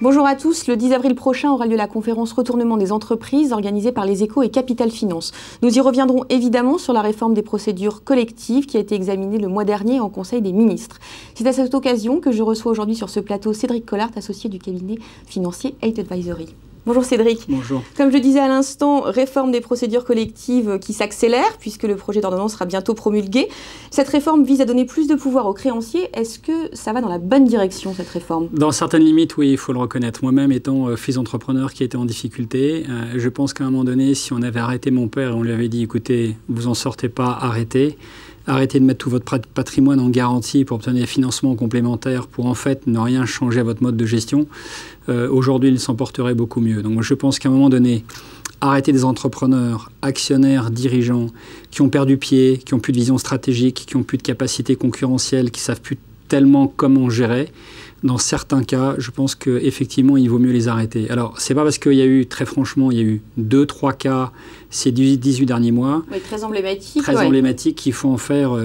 Bonjour à tous. Le 10 avril prochain aura lieu la conférence Retournement des entreprises organisée par les Échos et Capital Finance. Nous y reviendrons évidemment sur la réforme des procédures collectives qui a été examinée le mois dernier en Conseil des ministres. C'est à cette occasion que je reçois aujourd'hui sur ce plateau Cédric Collart, associé du cabinet financier Eight Advisory. Bonjour Cédric. Bonjour. Comme je le disais à l'instant, réforme des procédures collectives qui s'accélère puisque le projet d'ordonnance sera bientôt promulgué. Cette réforme vise à donner plus de pouvoir aux créanciers. Est-ce que ça va dans la bonne direction, cette réforme? Dans certaines limites, oui, il faut le reconnaître. Moi-même, étant fils d'entrepreneur qui était en difficulté, je pense qu'à un moment donné, si on avait arrêté mon père et on lui avait dit, écoutez, vous en sortez pas, arrêtez de mettre tout votre patrimoine en garantie pour obtenir des financements complémentaires pour en fait ne rien changer à votre mode de gestion, aujourd'hui il s'en porterait beaucoup mieux. Donc moi, je pense qu'à un moment donné, arrêter des entrepreneurs, actionnaires, dirigeants qui ont perdu pied, qui n'ont plus de vision stratégique, qui n'ont plus de capacité concurrentielle, qui ne savent plus tellement comment gérer, dans certains cas, je pense qu'effectivement, il vaut mieux les arrêter. Alors, c'est pas parce qu'il y a eu, très franchement, il y a eu 2-3 cas ces 18 derniers mois. Oui, très emblématiques. Très emblématiques, qu'il faut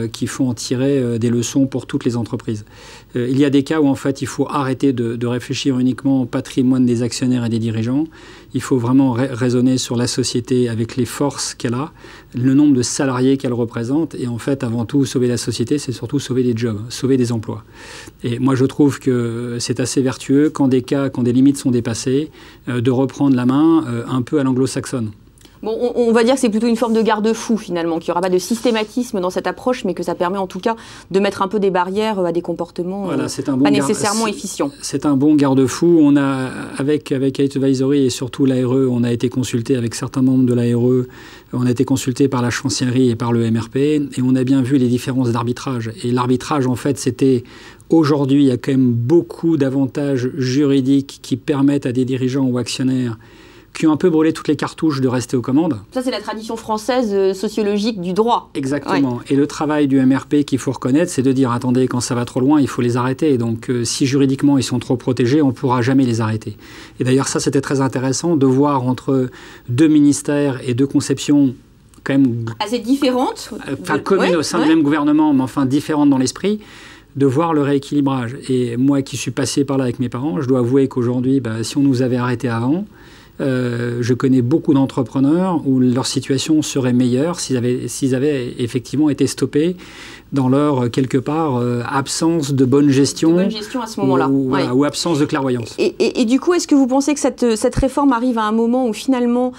en tirer des leçons pour toutes les entreprises. Il y a des cas où, en fait, il faut arrêter de réfléchir uniquement au patrimoine des actionnaires et des dirigeants. Il faut vraiment raisonner sur la société avec les forces qu'elle a, le nombre de salariés qu'elle représente. Et en fait, avant tout, sauver la société, c'est surtout sauver des jobs, sauver des emplois. Et moi, je trouve que c'est assez vertueux, quand des limites sont dépassées, de reprendre la main un peu à l'anglo-saxonne. Bon, on va dire que c'est plutôt une forme de garde-fou finalement, qu'il n'y aura pas de systématisme dans cette approche, mais que ça permet en tout cas de mettre un peu des barrières à des comportements voilà, pas nécessairement efficients. C'est un bon garde-fou. On a, avec Eight Advisory et surtout l'ARE, on a été consulté avec certains membres de l'ARE, on a été consulté par la chancellerie et par le MRP, et on a bien vu les différences d'arbitrage. Et l'arbitrage, en fait, c'était... Aujourd'hui, il y a quand même beaucoup d'avantages juridiques qui permettent à des dirigeants ou actionnaires qui ont un peu brûlé toutes les cartouches de rester aux commandes. Ça, c'est la tradition française sociologique du droit. Exactement. Ouais. Et le travail du MRP qu'il faut reconnaître, c'est de dire, attendez, quand ça va trop loin, il faut les arrêter. Donc, si juridiquement, ils sont trop protégés, on ne pourra jamais les arrêter. Et d'ailleurs, ça, c'était très intéressant de voir entre deux ministères et deux conceptions quand même... assez différentes. Enfin, communes au sein du même gouvernement, mais enfin différentes dans l'esprit, de voir le rééquilibrage. Et moi qui suis passé par là avec mes parents, je dois avouer qu'aujourd'hui, si on nous avait arrêtés avant, je connais beaucoup d'entrepreneurs où leur situation serait meilleure s'ils avaient effectivement été stoppés dans leur, quelque part, absence de bonne gestion. De bonne gestion à ce moment-là. Ou absence de clairvoyance. Et du coup, est-ce que vous pensez que cette réforme arrive à un moment où finalement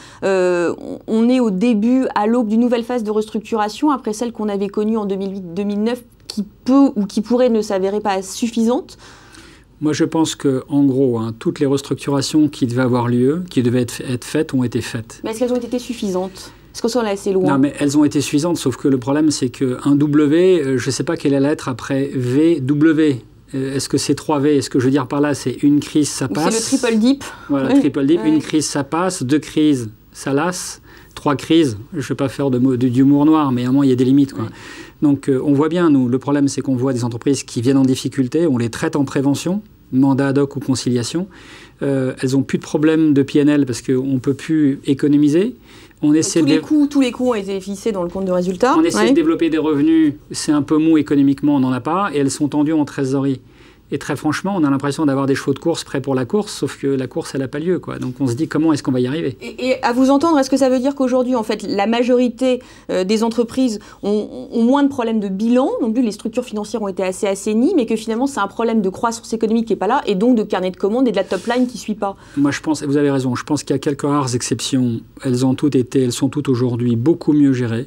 on est au début, à l'aube d'une nouvelle phase de restructuration, après celle qu'on avait connue en 2008-2009, qui peut ou qui pourrait ne s'avérer pas suffisante? Moi, je pense qu'en gros, toutes les restructurations qui devaient avoir lieu, qui devaient être faites, ont été faites. Mais est-ce qu'elles ont été suffisantes? Est-ce qu'on s'en est assez loin? Non, mais elles ont été suffisantes, sauf que le problème, c'est qu'un W, je ne sais pas quelle est la lettre après VW. Est-ce que c'est 3V? Est-ce que je veux dire par là, c'est une crise, ça passe? C'est le triple dip. Voilà, ouais. Triple dip. Ouais. Une crise, ça passe. 2 crises, ça lasse. 3 crises, je ne vais pas faire d'humour noir, mais à un moment, il y a des limites, quoi. Ouais. Donc, on voit bien, nous, le problème, c'est qu'on voit des entreprises qui viennent en difficulté, on les traite en prévention, mandat ad hoc ou conciliation. Elles n'ont plus de problème de PNL parce qu'on ne peut plus économiser. On essaie tous les coûts ont été fixés dans le compte de résultat. On essaie de développer des revenus, c'est un peu mou économiquement, on n'en a pas, et elles sont tendues en trésorerie. Et très franchement, on a l'impression d'avoir des chevaux de course prêts pour la course, sauf que la course, elle n'a pas lieu, quoi. Donc on se dit, comment est-ce qu'on va y arriver? Et à vous entendre, est-ce que ça veut dire qu'aujourd'hui, en fait, la majorité des entreprises ont moins de problèmes de bilan, non plus les structures financières ont été assez assainies, mais que finalement, c'est un problème de croissance économique qui n'est pas là, et donc de carnet de commandes et de la top line qui ne suit pas? Moi, je pense, vous avez raison, je pense qu'il y a quelques rares exceptions. Elles sont toutes aujourd'hui beaucoup mieux gérées.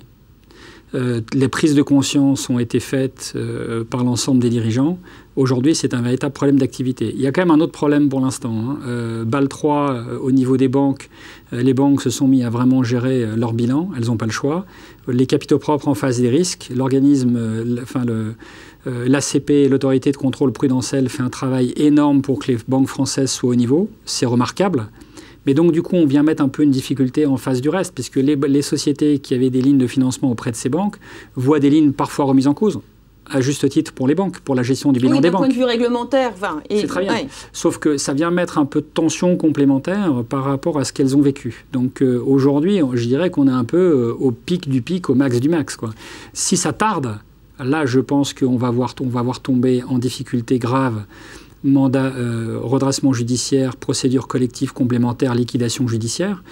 Les prises de conscience ont été faites par l'ensemble des dirigeants. Aujourd'hui, c'est un véritable problème d'activité. Il y a quand même un autre problème pour l'instant. BAL 3, au niveau des banques, les banques se sont mis à vraiment gérer leur bilan. Elles n'ont pas le choix. Les capitaux propres en face des risques. L'organisme, l'ACP, l'autorité de contrôle prudentiel, fait un travail énorme pour que les banques françaises soient au niveau. C'est remarquable. Mais donc, du coup, on vient mettre un peu une difficulté en face du reste, puisque les sociétés qui avaient des lignes de financement auprès de ces banques voient des lignes parfois remises en cause, à juste titre pour les banques, pour la gestion du bilan des banques. D'un point de vue réglementaire. C'est très bien. Ouais. Sauf que ça vient mettre un peu de tension complémentaire par rapport à ce qu'elles ont vécu. Donc, aujourd'hui, je dirais qu'on est un peu au pic du pic, au max du max, quoi. Si ça tarde, là, je pense qu'on va voir tomber en difficulté grave redressement judiciaire, procédure collective complémentaire, liquidation judiciaire,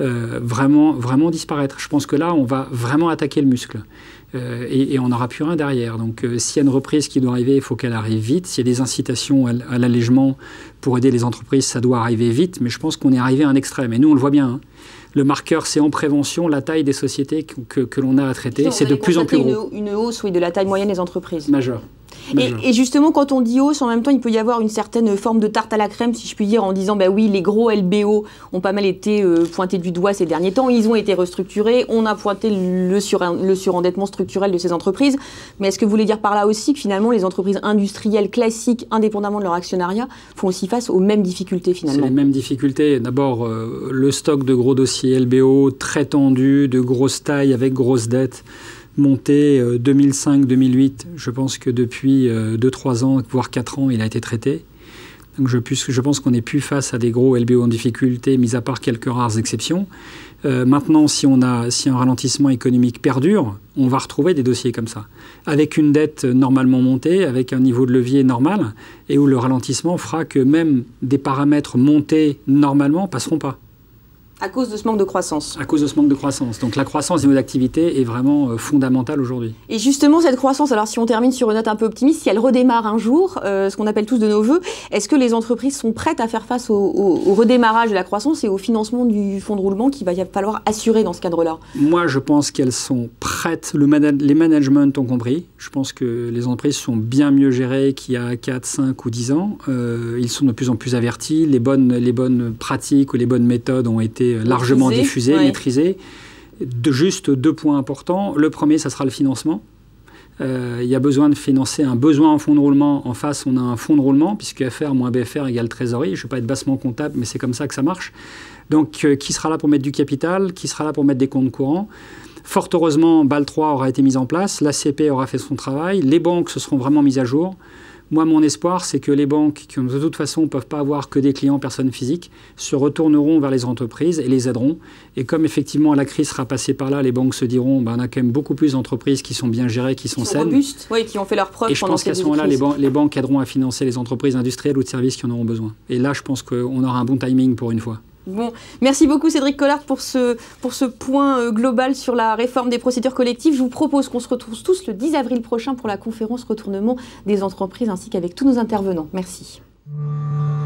vraiment disparaître. Je pense que là, on va vraiment attaquer le muscle. Et on n'aura plus rien derrière. Donc s'il y a une reprise qui doit arriver, il faut qu'elle arrive vite. S'il y a des incitations à l'allègement pour aider les entreprises, ça doit arriver vite. Mais je pense qu'on est arrivé à un extrême. Et nous, on le voit bien. Hein. Le marqueur, c'est en prévention la taille des sociétés que l'on a à traiter. C'est de plus en plus gros. Une hausse, oui, de la taille moyenne des entreprises. Majeure. Et justement, quand on dit hausse, en même temps, il peut y avoir une certaine forme de tarte à la crème, si je puis dire, en disant, bah oui, les gros LBO ont pas mal été pointés du doigt ces derniers temps, ils ont été restructurés, on a pointé le surendettement structurel de ces entreprises. Mais est-ce que vous voulez dire par là aussi que finalement, les entreprises industrielles classiques, indépendamment de leur actionnariat, font aussi face aux mêmes difficultés finalement? C'est les mêmes difficultés. D'abord, le stock de gros dossiers LBO très tendu, de grosses tailles avec grosses dettes, monté 2005-2008, je pense que depuis 2-3 ans, voire 4 ans, il a été traité. Donc je pense qu'on n'est plus face à des gros LBO en difficulté, mis à part quelques rares exceptions. Maintenant, si un ralentissement économique perdure, on va retrouver des dossiers comme ça, avec une dette normalement montée, avec un niveau de levier normal, et où le ralentissement fera que même des paramètres montés normalement passeront pas. À cause de ce manque de croissance. À cause de ce manque de croissance. Donc la croissance des modes d'activité est vraiment fondamentale aujourd'hui. Et justement, cette croissance, alors si on termine sur une note un peu optimiste, si elle redémarre un jour, ce qu'on appelle tous de nos voeux, est-ce que les entreprises sont prêtes à faire face au redémarrage de la croissance et au financement du fonds de roulement qu'il va falloir assurer dans ce cadre-là? Moi, je pense qu'elles sont prêtes. Les managements ont compris. Je pense que les entreprises sont bien mieux gérées qu'il y a 4, 5 ou 10 ans. Ils sont de plus en plus avertis. Les bonnes pratiques ou les bonnes méthodes ont été largement diffusé, maîtrisé. Juste 2 points importants. Le premier, ça sera le financement. Il y a besoin de financer un besoin en fonds de roulement. En face, on a un fonds de roulement, puisque FR moins BFR égale trésorerie. Je ne vais pas être bassement comptable, mais c'est comme ça que ça marche. Donc, qui sera là pour mettre du capital? Qui sera là pour mettre des comptes courants? Fort heureusement, BAL 3 aura été mise en place. L'ACP aura fait son travail. Les banques se seront vraiment mises à jour. Moi, mon espoir, c'est que les banques, qui de toute façon ne peuvent pas avoir que des clients personnes physiques, se retourneront vers les entreprises et les aideront. Et comme effectivement la crise sera passée par là, les banques se diront on a quand même beaucoup plus d'entreprises qui sont bien gérées, qui sont saines. Robustes, oui, qui ont fait leurs preuves. Et je pense qu'à ce moment-là, les banques aideront à financer les entreprises industrielles ou de services qui en auront besoin. Et là, je pense qu'on aura un bon timing pour une fois. Bon, merci beaucoup Cédric Collard pour ce point global sur la réforme des procédures collectives. Je vous propose qu'on se retrouve tous le 10 avril prochain pour la conférence retournement des entreprises ainsi qu'avec tous nos intervenants. Merci.